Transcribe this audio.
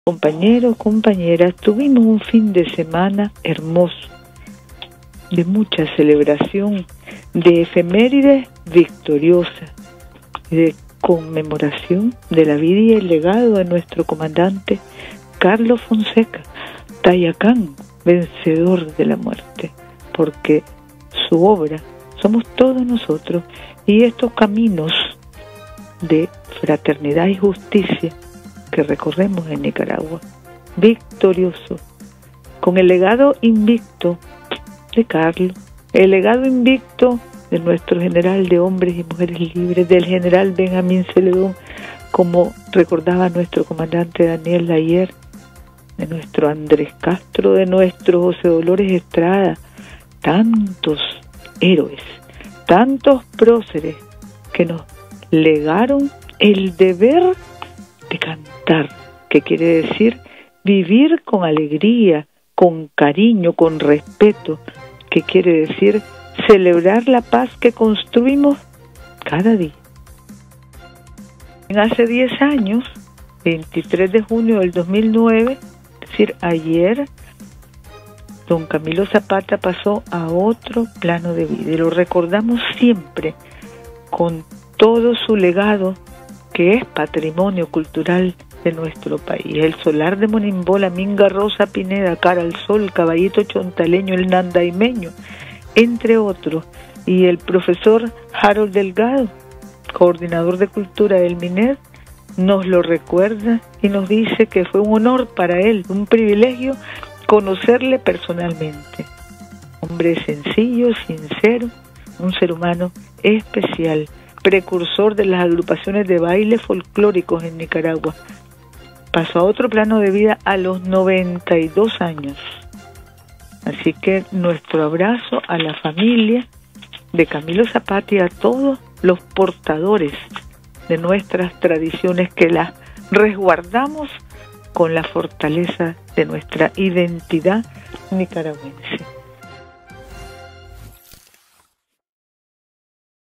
compañeros, compañeras, tuvimos un fin de semana hermoso, de mucha celebración, de efemérides victoriosas, de conmemoración de la vida y el legado de nuestro comandante Carlos Fonseca, Tayacán, vencedor de la muerte, porque su obra somos todos nosotros, y estos caminos de fraternidad y justicia que recorremos en Nicaragua, victorioso, con el legado invicto de Carlos, el legado invicto de nuestro general de hombres y mujeres libres, del general Benjamín Celedón, como recordaba nuestro comandante Daniel ayer, de nuestro Andrés Castro, de nuestro José Dolores Estrada, tantos héroes, tantos próceres que nos legaron el deber de cantar, que quiere decir vivir con alegría, con cariño, con respeto, que quiere decir celebrar la paz que construimos cada día. Hace 10 años, 23 de junio del 2009, es decir, ayer, don Camilo Zapata pasó a otro plano de vida y lo recordamos siempre con todo su legado, que es patrimonio cultural de nuestro país. El solar de Monimbó, la Minga Rosa Pineda, Cara al Sol, Caballito Chontaleño, el Nandaimeño, entre otros, y el profesor Harold Delgado, coordinador de cultura del MINED, nos lo recuerda y nos dice que fue un honor para él, un privilegio conocerle personalmente. Hombre sencillo, sincero, un ser humano especial, precursor de las agrupaciones de baile folclóricos en Nicaragua. Pasó a otro plano de vida a los 92 años. Así que nuestro abrazo a la familia de Camilo Zapata y a todos los portadores de nuestras tradiciones, que las resguardamos con la fortaleza de nuestra identidad nicaragüense.